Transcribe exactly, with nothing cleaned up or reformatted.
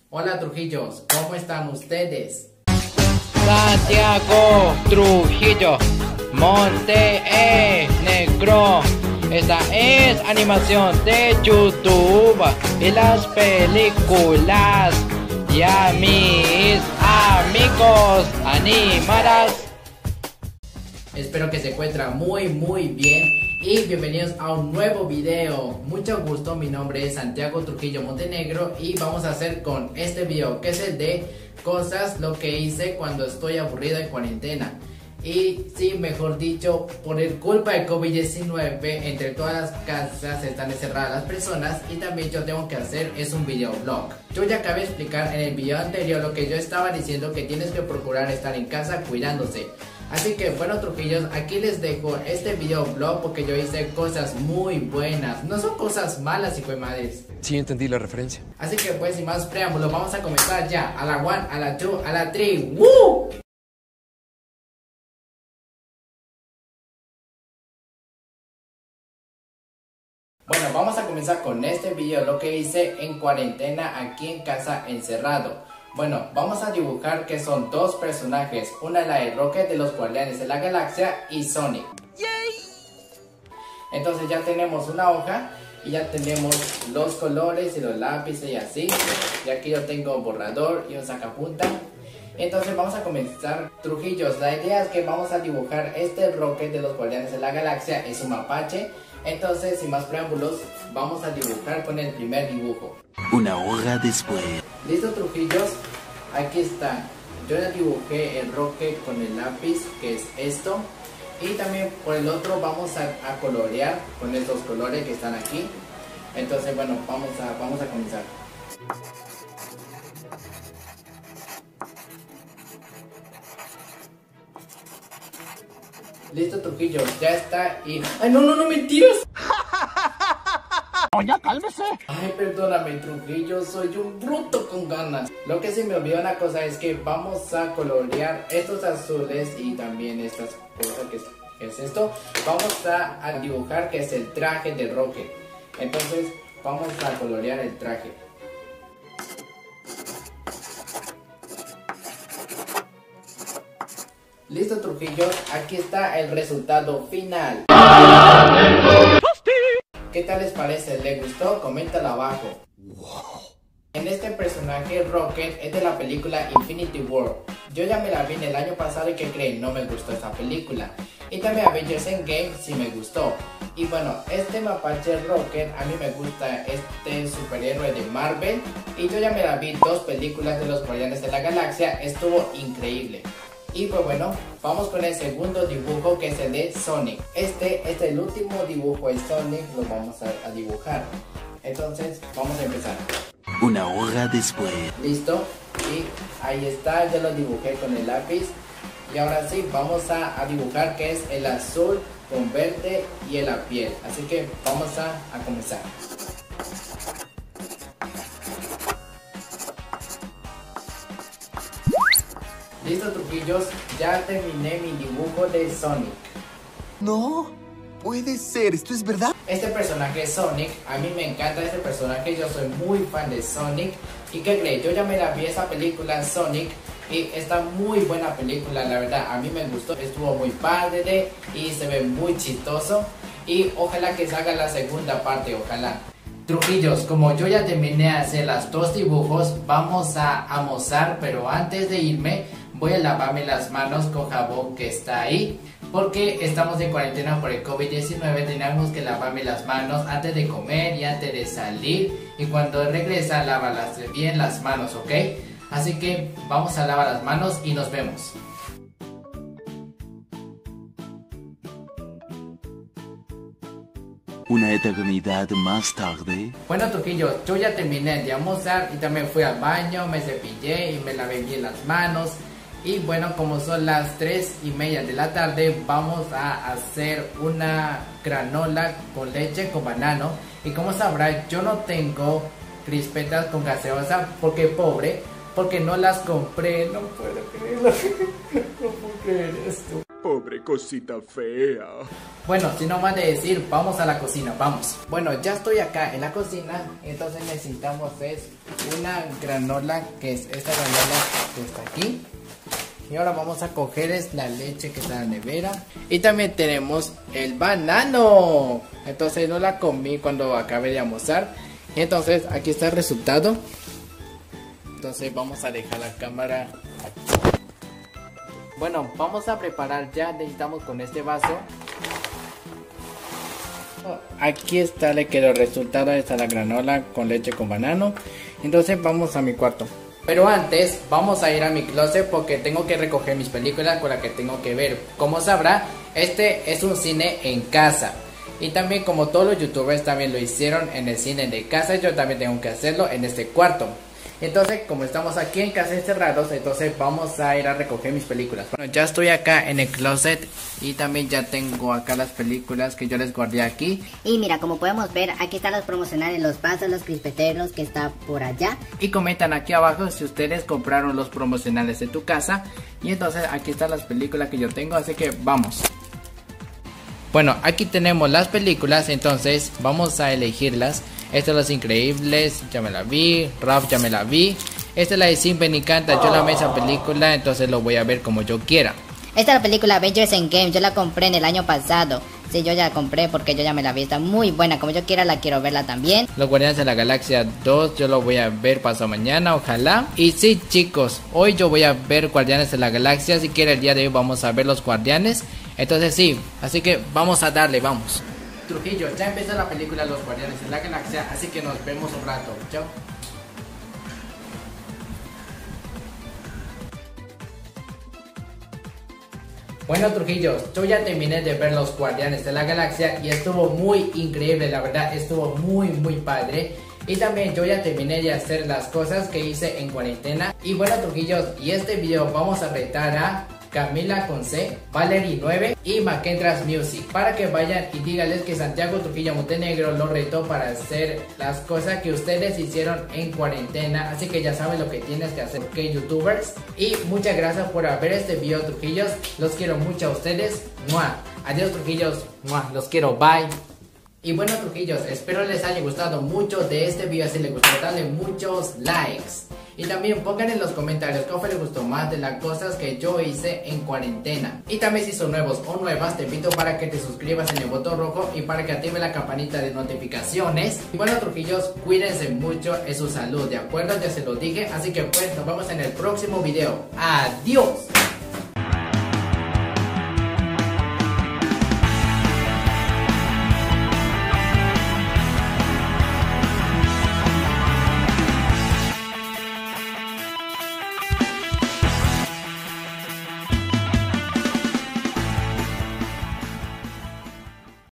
Hola Trujillos, ¿cómo están ustedes? Santiago Trujillo, Montenegro. Esta es animación de YouTube y las películas y a mis amigos animadas. Espero que se encuentren muy muy bien y bienvenidos a un nuevo video. Mucho gusto, mi nombre es Santiago Trujillo Montenegro y vamos a hacer con este video que es el de cosas lo que hice cuando estoy aburrido en cuarentena. Y sí, mejor dicho, por el culpa del COVID diecinueve, entre todas las casas están encerradas las personas y también yo tengo que hacer es un video blog. Yo ya acabé de explicar en el video anterior lo que yo estaba diciendo, que tienes que procurar estar en casa cuidándose. Así que bueno Trujillos, aquí les dejo este video blog porque yo hice cosas muy buenas. No son cosas malas, hijo de madres. Sí, entendí la referencia. Así que pues sin más preámbulos, vamos a comenzar ya. A la one, a la two, a la three. ¡Woo! Bueno, vamos a comenzar con este video, lo que hice en cuarentena aquí en casa encerrado. Bueno, vamos a dibujar que son dos personajes, una es la de Rocket de los Guardianes de la Galaxia y Sonic. Entonces ya tenemos una hoja y ya tenemos los colores y los lápices y así. Y aquí yo tengo borrador y un sacapunta. Entonces vamos a comenzar. Trujillos, la idea es que vamos a dibujar este Rocket de los Guardianes de la Galaxia, es un mapache. Entonces, sin más preámbulos, vamos a dibujar con el primer dibujo. Una hora después. ¿Listo, Trujillos? Aquí está. Yo ya dibujé el Rocket con el lápiz, que es esto. Y también por el otro vamos a, a colorear con estos colores que están aquí. Entonces, bueno, vamos a, vamos a comenzar. Listo, Trujillos, ya está y... ¡Ay, no, no, no, mentiras! ¡Oh, ya cálmese! Ay, perdóname, Trujillo, soy un bruto con ganas. Lo que se me olvidó una cosa es que vamos a colorear estos azules y también estas cosas que es, que es esto. Vamos a, a dibujar que es el traje de Rocket. Entonces, vamos a colorear el traje. Listo, Trujillos, aquí está el resultado final. ¿Qué tal les parece? ¿Les gustó? Coméntalo abajo. En este personaje Rocket es de la película Infinity War. Yo ya me la vi en el año pasado y ¿qué creen? No me gustó esta película. Y también Avengers Endgame sí me gustó. Y bueno, este mapache Rocket, a mí me gusta este superhéroe de Marvel. Y yo ya me la vi dos películas de los Guardianes de la Galaxia, estuvo increíble. Y pues bueno, vamos con el segundo dibujo que es el de Sonic. Este es el último dibujo de Sonic, lo vamos a, a dibujar. Entonces, vamos a empezar. Una hora después. Listo, y ahí está, ya lo dibujé con el lápiz. Y ahora sí, vamos a, a dibujar que es el azul con verde y en la piel. Así que vamos a, a comenzar. Listo, Trujillos, ya terminé mi dibujo de Sonic. No, puede ser, ¿esto es verdad? Este personaje es Sonic, a mí me encanta este personaje, yo soy muy fan de Sonic. ¿Y qué crees? Yo ya me la vi esa película Sonic y está muy buena película, la verdad, a mí me gustó, estuvo muy padre y se ve muy chistoso. Y ojalá que salga la segunda parte, ojalá. Trujillos, como yo ya terminé de hacer los dos dibujos, vamos a almorzar, pero antes de irme voy a lavarme las manos con jabón que está ahí, porque estamos en cuarentena por el COVID diecinueve, tenemos que lavarme las manos antes de comer y antes de salir, y cuando regresa lávalas bien las manos, ¿ok? Así que vamos a lavar las manos y nos vemos. Una eternidad más tarde. Bueno, Trujillo, yo ya terminé de almorzar y también fui al baño, me cepillé y me lavé bien las manos. Y bueno, como son las tres y media de la tarde, vamos a hacer una granola con leche con banano. Y como sabrá, yo no tengo crispetas con gaseosa porque pobre, porque no las compré. No puedo creerlo, no puedo creer esto. Pobre cosita fea. Bueno, sin no más de decir, vamos a la cocina, vamos. Bueno, ya estoy acá en la cocina, entonces necesitamos es una granola, que es esta granola que está aquí. Y ahora vamos a coger es la leche que está en la nevera. Y también tenemos el banano. Entonces no la comí cuando acabé de almorzar. Y entonces aquí está el resultado. Entonces vamos a dejar la cámara aquí. Bueno, vamos a preparar ya. Necesitamos con este vaso. Aquí está, le quedó el resultado. Está la granola con leche con banano. Entonces vamos a mi cuarto. Pero antes vamos a ir a mi closet porque tengo que recoger mis películas con las que tengo que ver. Como sabrá, este es un cine en casa. Y también como todos los youtubers también lo hicieron en el cine de casa, yo también tengo que hacerlo en este cuarto. Entonces, como estamos aquí en casa encerrados, entonces vamos a ir a recoger mis películas. Bueno, ya estoy acá en el closet y también ya tengo acá las películas que yo les guardé aquí. Y mira, como podemos ver, aquí están los promocionales, los pasos, los crispeteros que está por allá. Y comentan aquí abajo si ustedes compraron los promocionales de tu casa. Y entonces aquí están las películas que yo tengo, así que vamos. Bueno, aquí tenemos las películas, entonces vamos a elegirlas. Esta es Los Increíbles, ya me la vi. Ralph, ya me la vi. Esta es la de Sin Me Encanta, yo la amé esa película, entonces lo voy a ver como yo quiera. Esta es la película Avengers Endgame, yo la compré en el año pasado. Sí, yo ya la compré porque yo ya me la vi, está muy buena, como yo quiera la quiero verla también. Los Guardianes de la Galaxia dos, yo lo voy a ver pasado mañana, ojalá. Y sí, chicos, hoy yo voy a ver Guardianes de la Galaxia, si quiere el día de hoy vamos a ver los Guardianes. Entonces sí, así que vamos a darle, vamos. Trujillo, ya empezó la película Los Guardianes de la Galaxia, así que nos vemos un rato. Chao. Bueno, Trujillo, yo ya terminé de ver Los Guardianes de la Galaxia y estuvo muy increíble, la verdad, estuvo muy muy padre. Y también yo ya terminé de hacer las cosas que hice en cuarentena. Y bueno, Trujillos, y este video vamos a retar a Camila con C, Valerie nueve y Macentras Music, para que vayan y díganles que Santiago Trujillo Montenegro lo retó para hacer las cosas que ustedes hicieron en cuarentena. Así que ya saben lo que tienes que hacer, que youtubers. Y muchas gracias por ver este video, Trujillos. Los quiero mucho a ustedes. ¡Mua! Adiós, Trujillos. ¡Mua! Los quiero. Bye. Y bueno, Trujillos, espero les haya gustado mucho de este video. Si les gustó, dale muchos likes. Y también pongan en los comentarios qué les gustó más de las cosas que yo hice en cuarentena. Y también si son nuevos o nuevas, te invito para que te suscribas en el botón rojo y para que active la campanita de notificaciones. Y bueno, Trujillos, cuídense mucho en su salud, ¿de acuerdo? Ya se lo dije, así que pues nos vemos en el próximo video. ¡Adiós!